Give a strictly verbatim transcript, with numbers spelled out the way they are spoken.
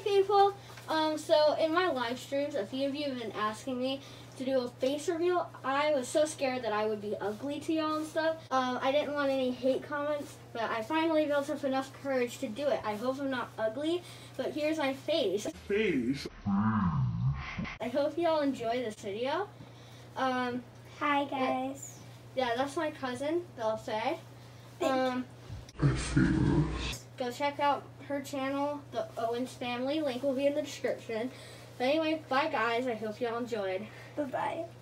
people. Um, so in my live streams, a few of you have been asking me to do a face reveal. I was so scared that I would be ugly to y'all and stuff. Um, I didn't want any hate comments, but I finally built up enough courage to do it. I hope I'm not ugly, but here's my face. Face. I hope y'all enjoy this video. Um, Hi guys. yeah, that's my cousin, Belle Faye. Um, go check out her channel, The Owens Family. Link will be in the description. But anyway, bye guys. I hope y'all enjoyed. Bye-bye.